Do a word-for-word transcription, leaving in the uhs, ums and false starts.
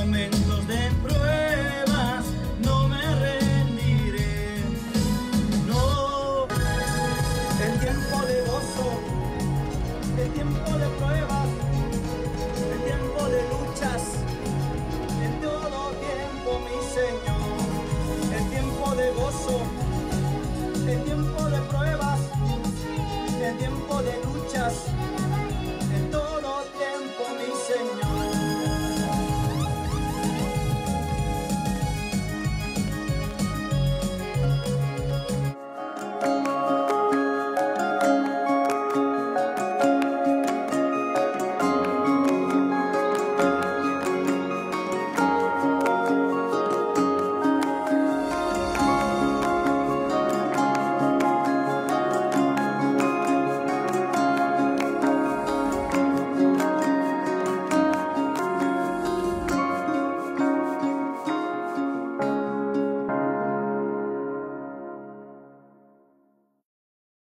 momentos de pruebas no me rendiré. No, el tiempo de gozo, el tiempo de pruebas, el tiempo de luchas, en todo tiempo, mi Señor. El tiempo de gozo, el tiempo de pruebas, el tiempo de luchas,